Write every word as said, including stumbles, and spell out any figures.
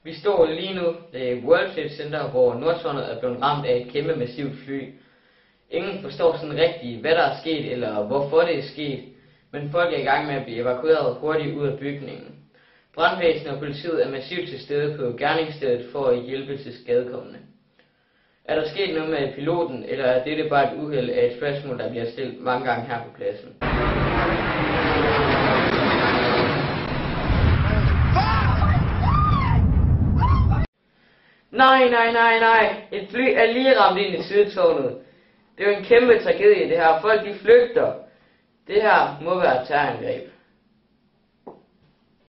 Vi står lige nu ved World Trade Center, hvor Nordtårnet er blevet ramt af et kæmpe massivt fly. Ingen forstår sådan rigtigt, hvad der er sket eller hvorfor det er sket, men folk er i gang med at blive evakueret hurtigt ud af bygningen. Brandvæsenet og politiet er massivt til stede på gerningsstedet for at hjælpe til skadekommende. Er der sket noget med piloten, eller er dette bare et uheld af et spørgsmål, der bliver stillet mange gange her på pladsen? Nej, nej, nej, nej. Et fly er lige ramt ind i sidetårnet. Det er jo en kæmpe tragedie det her. Folk de flygter. Det her må være et terrorangreb.